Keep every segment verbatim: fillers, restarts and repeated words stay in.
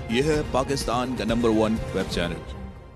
यह है पाकिस्तान का नंबर वन वेब चैनल।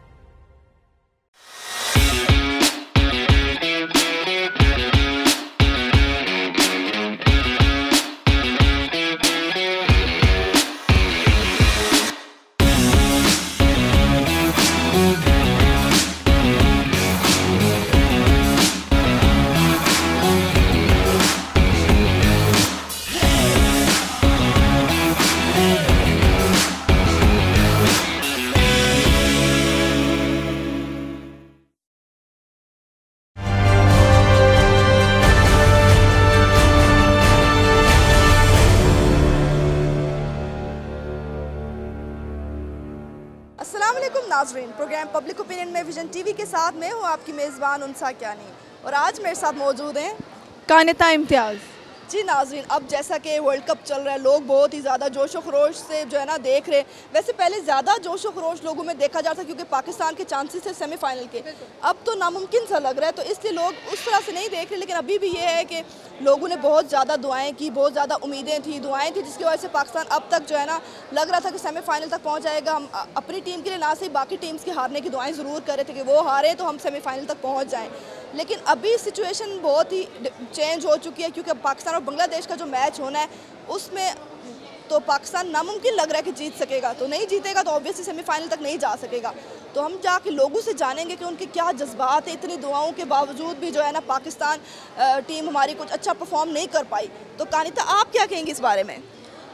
अस्सलाम वालेकुम नाज़रीन, प्रोग्राम पब्लिक ओपिनियन में विजन टीवी के साथ मैं हूँ आपकी मेज़बान उनसा क्यानी और आज मेरे साथ मौजूद हैं कानिता इम्तियाज़। जी नाज़रीन, अब जैसा कि वर्ल्ड कप चल रहा है, लोग बहुत ही ज़्यादा जोश व खरोश से जो है ना देख रहे हैं। वैसे पहले ज़्यादा जोश व खरोश लोगों में देखा जाता क्योंकि पाकिस्तान के चांसेस थे सेमीफाइनल के, अब तो नामुमकिन सा लग रहा है, तो इसलिए लोग उस तरह से नहीं देख रहे। लेकिन अभी भी ये है कि लोगों ने बहुत ज़्यादा दुआएँ की, बहुत ज़्यादा उम्मीदें थी, दुआएँ थी, जिसकी वजह से पाकिस्तान अब तक जो है ना लग रहा था कि सेमीफाइनल तक पहुँच जाएगा। हम अपनी टीम के लिए ना सिर्फ बाकी टीम्स के हारने की दुआएँ ज़रूर कर रहे थे कि वो हारे तो हम सेमीफाइनल तक पहुँच जाएँ। लेकिन अभी सिचुएशन बहुत ही चेंज हो चुकी है क्योंकि अब पाकिस्तान और बांग्लादेश का जो मैच होना है उसमें तो पाकिस्तान नामुमकिन लग रहा है कि जीत सकेगा, तो नहीं जीतेगा तो ऑब्वियसली सेमीफाइनल तक नहीं जा सकेगा। तो हम जाके लोगों से जानेंगे कि उनके क्या जज्बात हैं। इतनी दुआओं के बावजूद भी जो है ना पाकिस्तान टीम हमारी कुछ अच्छा परफॉर्म नहीं कर पाई। तो कानिता, आप क्या कहेंगे इस बारे में?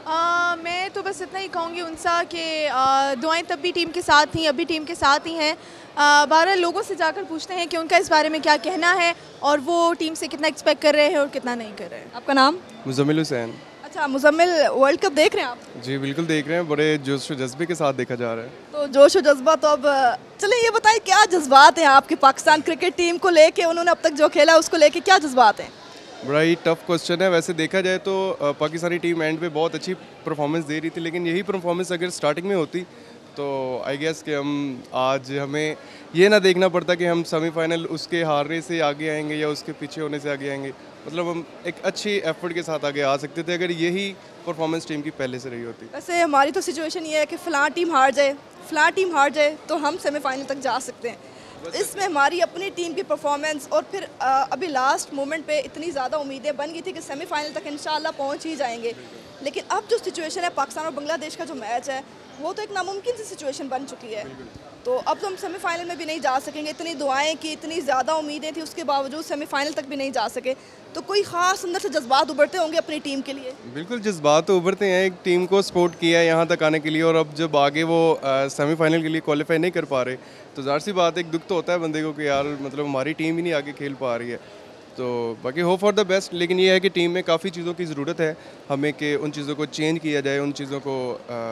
आ, मैं तो बस इतना ही कहूँगी उनसा कि दुआएं तब भी टीम के साथ थी, अभी टीम के साथ ही हैं। बारह लोगों से जाकर पूछते हैं कि उनका इस बारे में क्या कहना है और वो टीम से कितना एक्सपेक्ट कर रहे हैं और कितना नहीं कर रहे हैं। आपका नाम? मुजम्मिल हुसैन। अच्छा मुजम्मिल, वर्ल्ड कप देख रहे हैं आप? जी बिल्कुल देख रहे हैं, बड़े जोश व जज्बे के साथ देखा जा रहा है। तो जोश व जज्बा, तो अब चलिए ये बताइए क्या जज्बात हैं आपके पाकिस्तान क्रिकेट टीम को लेके, उन्होंने अब तक जो खेला उसको लेके क्या जज्बात हैं? बड़ा ही टफ क्वेश्चन है। वैसे देखा जाए तो पाकिस्तानी टीम एंड पे बहुत अच्छी परफॉर्मेंस दे रही थी, लेकिन यही परफॉर्मेंस अगर स्टार्टिंग में होती तो आई गेस कि हम आज हमें ये ना देखना पड़ता कि हम सेमीफाइनल उसके हारने से आगे आएंगे या उसके पीछे होने से आगे आएंगे। मतलब हम एक अच्छी एफर्ट के साथ आगे आ सकते थे अगर यही परफॉर्मेंस टीम की पहले से रही होती। वैसे हमारी तो सिचुएशन ये है कि फ़लाँ टीम हार जाए फ़लाँ टीम हार जाए तो हम सेमीफाइनल तक जा सकते हैं। इसमें हमारी अपनी टीम की परफॉर्मेंस और फिर आ, अभी लास्ट मोमेंट पे इतनी ज़्यादा उम्मीदें बन गई थी कि सेमीफाइनल तक इंशाल्लाह पहुंच ही जाएंगे। लेकिन अब जो सिचुएशन है पाकिस्तान और बांग्लादेश का जो मैच है वो तो एक नामुमकिन सी सिचुएशन बन चुकी है। तो अब तो हम सेमीफाइनल में भी नहीं जा सकेंगे। इतनी दुआएं की, इतनी ज़्यादा उम्मीदें थी, उसके बावजूद सेमीफाइनल तक भी नहीं जा सके। तो कोई ख़ास अंदर से जज्बात उभरते होंगे अपनी टीम के लिए? बिल्कुल जज्बात तो उभरते हैं। एक टीम को सपोर्ट किया है यहाँ तक आने के लिए और अब जब आगे वो सेमीफाइनल के लिए क्वालिफाई नहीं कर पा रहे तो ज़ाहिर सी बात एक दुख तो होता है बंदे को कि यार मतलब हमारी टीम ही नहीं आगे खेल पा रही है। तो बाकी होप फॉर द बेस्ट। लेकिन ये है कि टीम में काफ़ी चीज़ों की ज़रूरत है हमें कि उन चीज़ों को चेंज किया जाए, उन चीज़ों को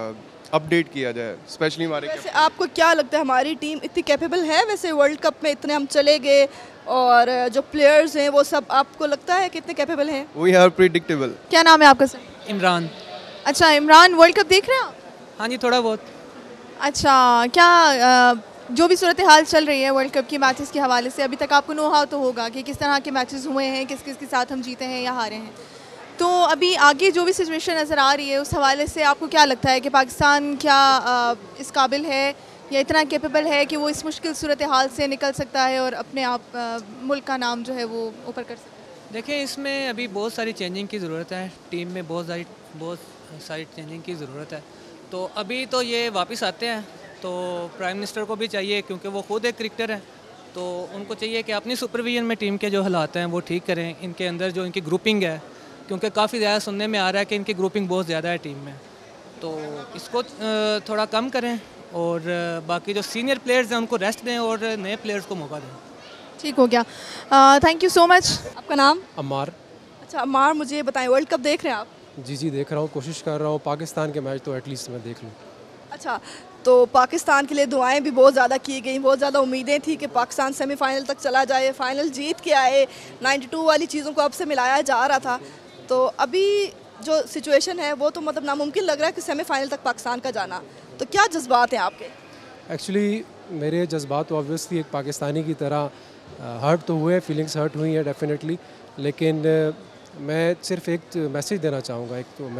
अपडेट किया जाए, स्पेशली हमारे। वैसे आपको क्या लगता है हमारी टीम इतनी कैपेबल है? वैसे वर्ल्ड कप में इतने हम चले गए और जो प्लेयर्स हैं वो सब आपको लगता है कि इतने कैपेबल हैं? We are predictable. क्या नाम है आपका सर? इमरान। अच्छा इमरान, वर्ल्ड कप देख रहे हैं आप? हाँ जी, थोड़ा बहुत। अच्छा, क्या आ, जो भी सूरत हाल चल रही है वर्ल्ड कप की मैचेस के हवाले से, अभी तक आपको नो हाउ तो होगा कि किस तरह के मैचेस हुए हैं, किस किस के साथ हम जीते हैं या हारे हैं। तो अभी आगे जो भी सिचुएशन नज़र आ रही है उस हवाले से आपको क्या लगता है कि पाकिस्तान क्या आ, इस काबिल है या इतना कैपेबल है कि वो इस मुश्किल सूरत हाल से निकल सकता है और अपने आप आ, मुल्क का नाम जो है वो ऊपर कर सकता है? देखिए, इसमें अभी बहुत सारी चेंजिंग की ज़रूरत है। टीम में बहुत सारी बहुत सारी चेंजिंग की ज़रूरत है। तो अभी तो ये वापस आते हैं तो प्राइम मिनिस्टर को भी चाहिए, क्योंकि वो खुद एक क्रिकेटर है, तो उनको चाहिए कि अपनी सुपरविजन में टीम के जो हालात हैं वो ठीक करें। इनके अंदर जो इनकी ग्रुपिंग है, क्योंकि काफ़ी ज़्यादा सुनने में आ रहा है कि इनकी ग्रुपिंग बहुत ज़्यादा है टीम में, तो इसको थोड़ा कम करें और बाकी जो सीनियर प्लेयर्स हैं उनको रेस्ट दें और नए प्लेयर्स को मौका दें। ठीक हो गया, थैंक यू सो मच। आपका नाम? अम्मार। अच्छा अम्मार, मुझे बताएं वर्ल्ड कप देख रहे हैं आप? जी जी देख रहा हूँ, कोशिश कर रहा हूँ पाकिस्तान के मैच तो एटलीस्ट मैं देख लूँ। अच्छा, तो पाकिस्तान के लिए दुआएं भी बहुत ज़्यादा की गई, बहुत ज़्यादा उम्मीदें थी कि पाकिस्तान सेमीफाइनल तक चला जाए, फाइनल जीत के आए, बानवे वाली चीज़ों को अब से मिलाया जा रहा था। तो अभी जो सिचुएशन है वो तो मतलब नामुमकिन लग रहा है कि सेमीफाइनल तक पाकिस्तान का जाना। तो क्या जज्बात हैं आपके? एक्चुअली मेरे जज्बात तो ऑब्वियसली एक पाकिस्तानी की तरह हर्ट तो हुए, फीलिंग्स हर्ट हुई हैं डेफिनेटली, लेकिन मैं सिर्फ एक मैसेज देना चाहूँगा। एक तो मेरा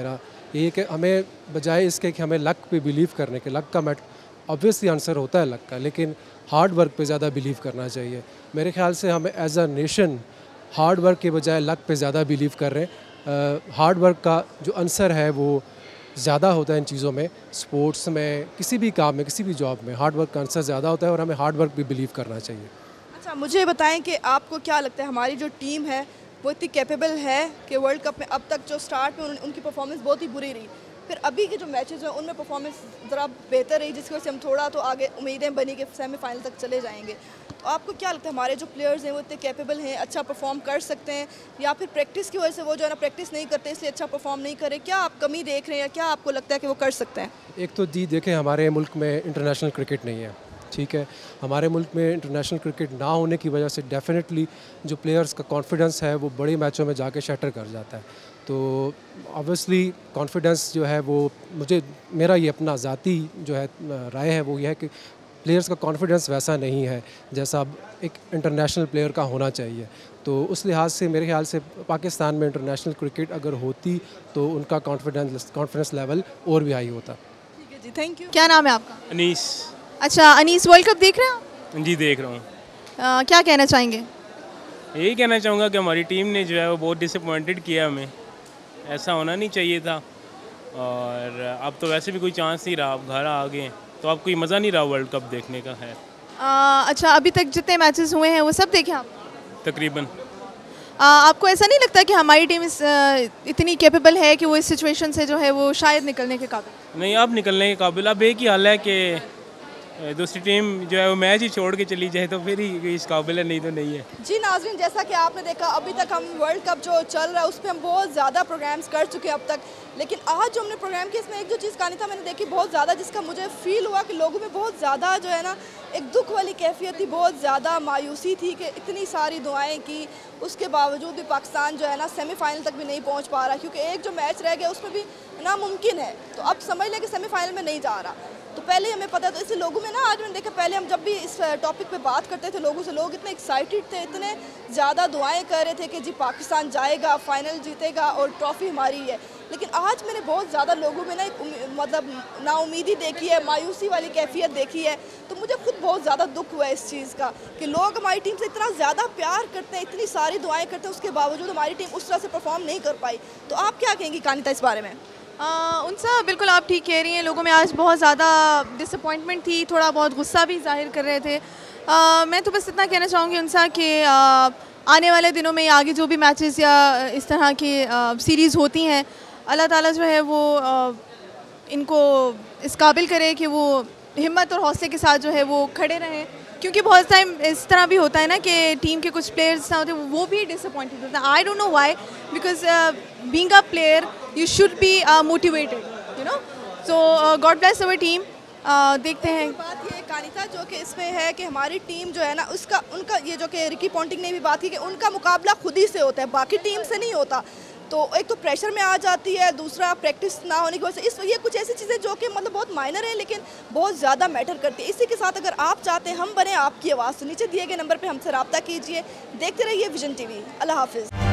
ये कि हमें बजाय इसके कि हमें लक पे बिलीव करने के, लक का मैट ऑब्वियसली आंसर होता है लक का, लेकिन हार्ड वर्क पे ज़्यादा बिलीव करना चाहिए। मेरे ख्याल से हमें as a nation hard work के बजाय लक पे ज़्यादा बिलीव कर रहे हैं। हार्ड वर्क का जो आंसर है वो ज़्यादा होता है इन चीज़ों में, स्पोर्ट्स में, किसी भी काम में, किसी भी जॉब में हार्ड वर्क का आंसर ज़्यादा होता है और हमें हार्ड वर्क भी बिलीव करना चाहिए। अच्छा, मुझे बताएं कि आपको क्या लगता है हमारी जो टीम है वो इतनी कैपेबल है कि वर्ल्ड कप में अब तक जो स्टार्ट में उन, उनकी परफॉर्मेंस बहुत ही बुरी रही, फिर अभी के जो मैचेस हैं उनमें परफॉर्मेंस ज़रा बेहतर रही, जिसकी वजह से हम थोड़ा तो आगे उम्मीदें बनी कि सेमीफाइनल तक चले जाएंगे। तो आपको क्या लगता है हमारे जो प्लेयर्स हैं वो इतने कैपेबल हैं, अच्छा परफॉर्म कर सकते हैं, या फिर प्रैक्टिस की वजह से वो जो है ना प्रैक्टिस नहीं करते इसलिए अच्छा परफॉर्म नहीं करे? क्या आप कमी देख रहे हैं या क्या आपको लगता है कि वो कर सकते हैं? एक तो जी देखें, हमारे मुल्क में इंटरनेशनल क्रिकेट नहीं है, ठीक है। हमारे मुल्क में इंटरनेशनल क्रिकेट ना होने की वजह से डेफिनेटली जो प्लेयर्स का कॉन्फिडेंस है वो बड़े मैचों में जाके शैटर कर जाता है। तो ऑब्वियसली कॉन्फिडेंस जो है वो, मुझे मेरा ये अपना ज़ाती जो है राय है वो ये है कि प्लेयर्स का कॉन्फिडेंस वैसा नहीं है जैसा एक इंटरनेशनल प्लेयर का होना चाहिए। तो उस लिहाज से मेरे ख्याल से पाकिस्तान में इंटरनेशनल क्रिकेट अगर होती तो उनका कॉन्फिडेंस कॉन्फिडेंस लेवल और भी हाई होता। ठीक है जी, थैंक यू। क्या नाम है आपका? अनीस। अच्छा अनीस, वर्ल्ड कप देख रहे हैं आप? जी देख रहा हूँ। अ, क्या कहना चाहेंगे? यही कहना चाहूँगा कि हमारी टीम ने जो है वो बहुत डिसअपॉइंटेड किया हमें, ऐसा होना नहीं चाहिए था। और अब तो वैसे भी कोई चांस नहीं रहा, अब घर आ गए तो अब कोई मज़ा नहीं रहा वर्ल्ड कप देखने का है। आ, अच्छा, अभी तक जितने मैचेस हुए हैं वो सब देखे आप? तकरीबन। आ, आपको ऐसा नहीं लगता कि हमारी टीम इस, आ, इतनी कैपेबल है कि वो इस सिचुएशन से जो है वो शायद निकलने के काबिल? नहीं, अब निकलने के काबिल। अब एक ही हाल है कि दूसरी टीम जो है वो मैच ही छोड़ के चली जाए तो फिर ही इस काबिल है, नहीं तो नहीं है। जी नाज़रीन, जैसा कि आपने देखा अभी तक हम वर्ल्ड कप जो चल रहा है उस पर हम बहुत ज़्यादा प्रोग्राम्स कर चुके हैं अब तक, लेकिन आज जो हमने प्रोग्राम किया इसमें एक जो चीज़ कहानी था मैंने देखी बहुत ज़्यादा, जिसका मुझे फील हुआ कि लोगों में बहुत ज़्यादा जो है ना एक दुख वाली कैफियत थी, बहुत ज़्यादा मायूसी थी कि इतनी सारी दुआएं की, उसके बावजूद भी पाकिस्तान जो है ना सेमीफाइनल तक भी नहीं पहुंच पा रहा, क्योंकि एक जो मैच रह गया उसमें भी नामुमकिन है। तो अब समझ लें कि सेमीफाइनल में नहीं जा रहा। तो पहले हमें पता, तो इससे लोगों में ना आज मैंने देखा, पहले हम जब भी इस टॉपिक पे बात करते थे लोगों से, लोग इतने एक्साइटेड थे, इतने ज़्यादा दुआएं कर रहे थे कि जी पाकिस्तान जाएगा, फाइनल जीतेगा और ट्रॉफ़ी हमारी है। लेकिन आज मैंने बहुत ज़्यादा लोगों में ना एक मतलब नाउमीदी देखी है, मायूसी वाली कैफियत देखी है। तो मुझे खुद बहुत ज़्यादा दुख हुआ इस चीज़ का कि लोग हमारी टीम से इतना ज़्यादा प्यार करते हैं, इतनी सारी दुआएँ करते हैं, उसके बावजूद हमारी टीम उस तरह से परफॉर्म नहीं कर पाई। तो आप क्या कहेंगी कानिता इस बारे में? उनसा बिल्कुल आप ठीक कह रही हैं, लोगों में आज बहुत ज़्यादा डिसअपॉइंटमेंट थी, थोड़ा बहुत गुस्सा भी जाहिर कर रहे थे। आ, मैं तो बस इतना कहना चाहूँगी उनसा कि आ, आने वाले दिनों में आगे जो भी मैचेस या इस तरह की सीरीज़ होती हैं, अल्लाह ताला जो है वो आ, इनको इस काबिल करे कि वो हिम्मत और हौसले के साथ जो है वो खड़े रहें, क्योंकि बहुत टाइम इस तरह भी होता है ना कि टीम के कुछ प्लेयर्स होते हैं वो भी डिसअपॉइंटेड होते हैं। I don't know why, because being a player you should be motivated, you know. So God bless our team. देखते हैं। बात ये कानिता जो कि इसमें है कि हमारी टीम जो है ना उसका उनका ये जो कि रिकी पॉन्टिंग ने भी बात की कि उनका मुकाबला खुद ही से होता है, बाकी टीम से नहीं होता। तो एक तो प्रेशर में आ जाती है, दूसरा प्रैक्टिस ना होने की वजह से, इस ये कुछ ऐसी चीज़ें जो कि मतलब बहुत माइनर है लेकिन बहुत ज़्यादा मैटर करती है। इसी के साथ अगर आप चाहते हैं हम बने आपकी आवाज़, तो नीचे दिए गए नंबर पे हमसे रब्ता कीजिए। देखते रहिए विजन टीवी। अल्लाह हाफिज़।